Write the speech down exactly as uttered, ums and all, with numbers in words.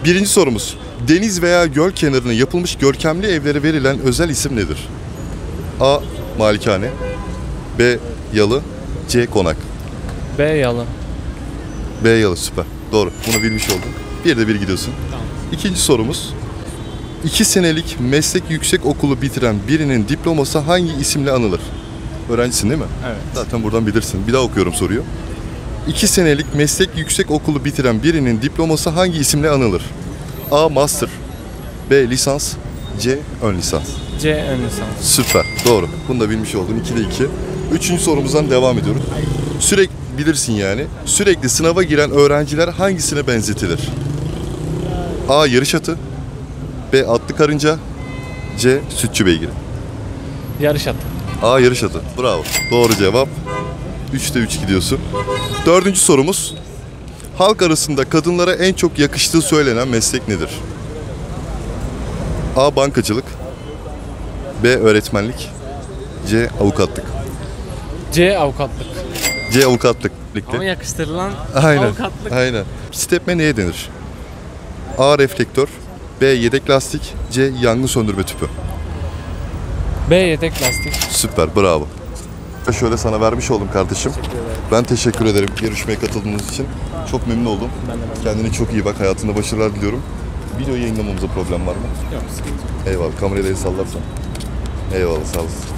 Birinci sorumuz. Deniz veya göl kenarına yapılmış görkemli evlere verilen özel isim nedir? A. Malikane. B. Yalı. C. Konak. B yalı. B. Yalı, süper. Doğru. Bunu bilmiş oldun. Bir de bir gidiyorsun. Tamam. İkinci sorumuz. İki senelik meslek yüksek okulu bitiren birinin diploması hangi isimle anılır? Öğrencisin değil mi? Evet. Zaten buradan bilirsin. Bir daha okuyorum soruyu. İki senelik meslek yüksek okulu bitiren birinin diploması hangi isimle anılır? A. Master. B. Lisans. C. Ön lisans. C ön lisans. Süper. Doğru. Bunu da bilmiş oldun. ikide iki. Üçüncü sorumuzdan devam ediyoruz. Sürekli bilirsin yani. Sürekli sınava giren öğrenciler hangisine benzetilir? A. Yarış atı. B. Atlı karınca. C. Sütçü beygiri. Yarış atı. A. Yarış atı. Bravo. Doğru cevap. Üçte üç gidiyorsun. Dördüncü sorumuz. Halk arasında kadınlara en çok yakıştığı söylenen meslek nedir? A. Bankacılık. B. Öğretmenlik. C. Avukatlık. C avukatlık. C. Avukatlık. Ama yakıştırılan Aynen. avukatlık. Aynen. Stepme neye denir? A. Reflektör. B. Yedek lastik. C. Yangın söndürme tüpü. B yedek lastik. Süper. Bravo. Şöyle sana vermiş oldum kardeşim. Ben teşekkür ederim yarışmaya katıldığınız için. Çok memnun oldum. Ben de ben. Kendine çok iyi bak. Hayatında başarılar diliyorum. Video yayınlamamıza problem var mı? Yok sıkıntı yok. Eyvallah. Kamerayı da el sallarsan. Eyvallah. Sağ olasın.